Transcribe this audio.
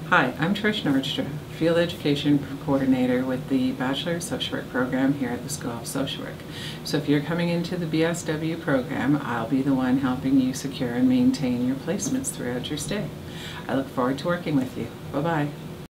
Hi, I'm Trish Noordstra, Field Education Coordinator with the Bachelor of Social Work program here at the School of Social Work. So if you're coming into the BSW program, I'll be the one helping you secure and maintain your placements throughout your stay. I look forward to working with you. Bye-bye.